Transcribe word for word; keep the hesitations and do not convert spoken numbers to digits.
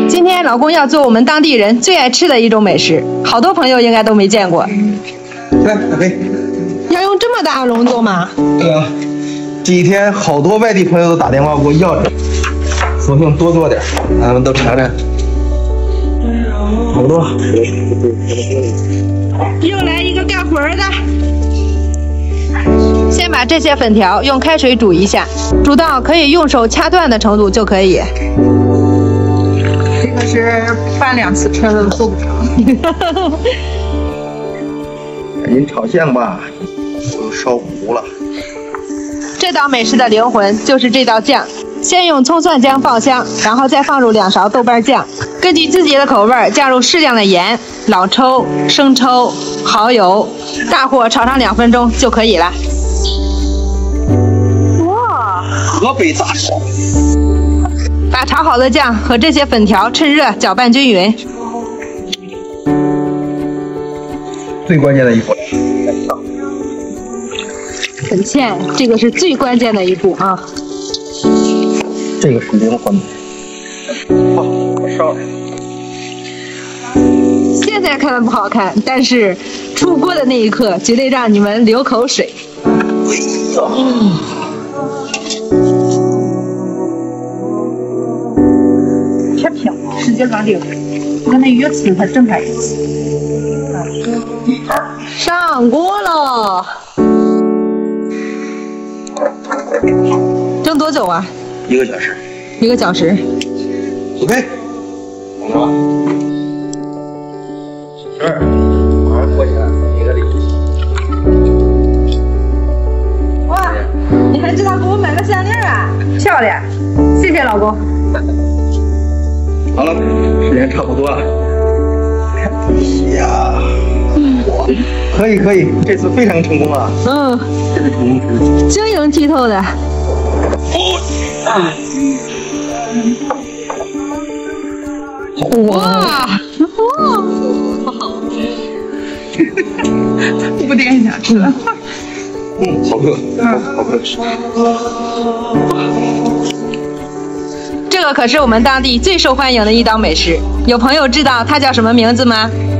今天老公要做我们当地人最爱吃的一种美食，好多朋友应该都没见过。 来，大飞， 要用这么大笼做吗？ 对啊，这几天好多外地朋友都打电话给我要这，索性多做点，咱们都尝尝。好多。 又来一个干活的。先把这些粉条用开水煮一下，煮到可以用手掐断的程度就可以。 这个是拌两次车都做不成。 赶紧炒馅吧，我都烧糊了。 这道美食的灵魂就是这道酱，先用葱蒜姜爆香，然后再放入两勺豆瓣酱，根据自己的口味加入适量的盐、老抽、生抽、蚝油，大火炒上两分钟就可以了。哇， 河北大烧。 把炒好的酱和这些粉条趁热搅拌均匀。 最关键的一步， 很欠，这个是最关键的一步啊！ 这个是灵魂。好，我烧。 现在看的不好看，但是出锅的那一刻，绝对让你们流口水。 哎呀！ 撇撇，直接往里头，跟那鱼刺它正开一起。 上锅了，蒸多久啊？ 一个小时。 一个小时。 OK， 等着吧。小二，马上过去了，一个礼。 哇，你还知道给我买个项链啊？漂亮，谢谢老公。 好了，时间差不多了。哎呀，哇，可以可以，这次非常成功啊！ 嗯， 这是成功之晶莹剔透的。哇哇， 不点想吃了。 嗯，好饿，好好饿吃。 这个可是我们当地最受欢迎的一道美食，有朋友知道它叫什么名字吗？